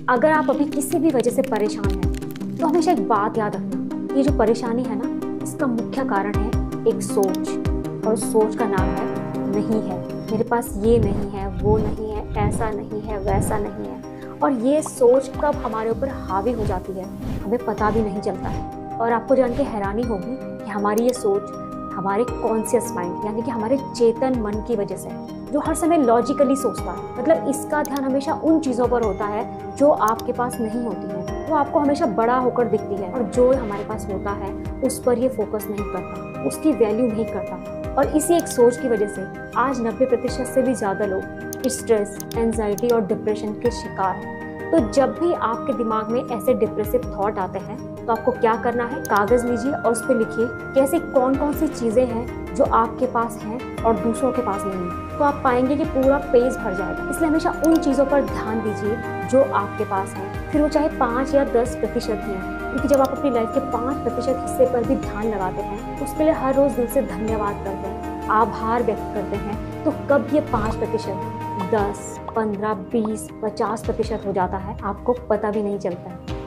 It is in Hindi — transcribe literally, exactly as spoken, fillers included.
अगर आप अभी किसी भी वजह से परेशान हैं तो हमेशा एक बात याद रखना, ये जो परेशानी है ना, इसका मुख्य कारण है एक सोच, और सोच का नाम है नहीं है। मेरे पास ये नहीं है, वो नहीं है, ऐसा नहीं है, वैसा नहीं है। और ये सोच कब हमारे ऊपर हावी हो जाती है हमें पता भी नहीं चलता है। और आपको जान के हैरानी होगी कि हमारी ये सोच हमारे कॉन्शियस माइंड यानी कि हमारे चेतन मन की वजह से है, जो हर समय लॉजिकली सोचता है। मतलब इसका ध्यान हमेशा उन चीज़ों पर होता है जो आपके पास नहीं होती है, वो आपको हमेशा बड़ा होकर दिखती है। और जो हमारे पास होता है उस पर ये फोकस नहीं करता, उसकी वैल्यू नहीं करता। और इसी एक सोच की वजह से आज नब्बे प्रतिशत से भी ज़्यादा लोग स्ट्रेस, एंजाइटी और डिप्रेशन के शिकार हैं। तो जब भी आपके दिमाग में ऐसे डिप्रेसिव थॉट आते हैं तो आपको क्या करना है, कागज़ लीजिए और उस पर लिखिए कि ऐसी कौन कौन सी चीज़ें हैं जो आपके पास हैं और दूसरों के पास नहीं है। तो आप पाएंगे कि पूरा पेज भर जाएगा। इसलिए हमेशा उन चीज़ों पर ध्यान दीजिए जो आपके पास है, फिर वो चाहे पाँच या दस प्रतिशत ही हैं। क्योंकि जब आप अपनी लाइफ के पाँच प्रतिशत हिस्से पर भी ध्यान लगाते हैं तो उसके लिए हर रोज़ दिल से धन्यवाद करते हैं, आभार व्यक्त करते हैं, तो कब ये पाँच प्रतिशत दस, पंद्रह, बीस, पचास प्रतिशत हो जाता है आपको पता भी नहीं चलता है।